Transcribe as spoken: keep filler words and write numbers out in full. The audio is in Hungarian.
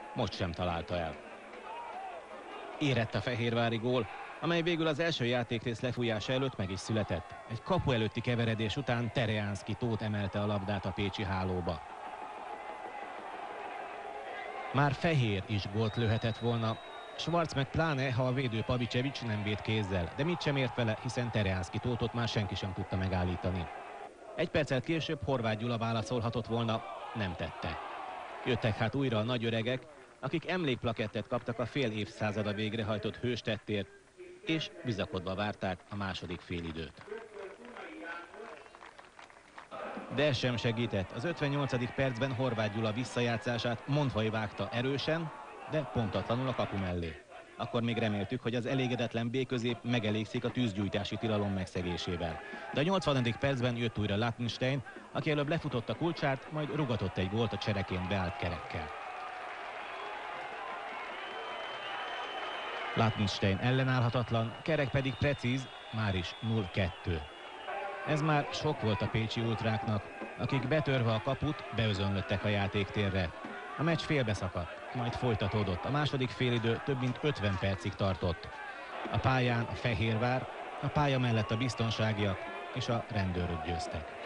most sem találta el. Érett a fehérvári gól, amely végül az első játékrész lefújása előtt meg is született. Egy kapu előtti keveredés után Terjánszky Tóth emelte a labdát a pécsi hálóba. Már Fehér is gólt lőhetett volna, Schwarz meg pláne, ha a védő Pavicevic nem véd kézzel, de mit sem ért vele, hiszen Terjánszky Tóthot már senki sem tudta megállítani. Egy perccel később Horváth Gyula válaszolhatott volna, nem tette. Jöttek hát újra a nagy öregek, akik emlékplakettet kaptak a fél évszázada végrehajtott hőstettért, és bizakodva várták a második félidőt. De ez sem segített. Az ötvennyolcadik percben Horváth Gyula visszajátszását Mondvai vágta erősen, de pontatlanul a kapu mellé. Akkor még reméltük, hogy az elégedetlen B-közép megelégszik a tűzgyújtási tilalom megszegésével. De a nyolcvanadik percben jött újra Lattenstein, aki előbb lefutott a kulcsárt, majd rugatott egy gólt a csereként beállt kerekkel. Lattenstein ellenállhatatlan, kerek pedig precíz, már is nulla kettő. Ez már sok volt a pécsi ultráknak, akik betörve a kaput beözönlöttek a játéktérre. A meccs félbeszakadt, majd folytatódott. A második félidő több mint ötven percig tartott. A pályán a Fehérvár, a pálya mellett a biztonságiak és a rendőrök győztek.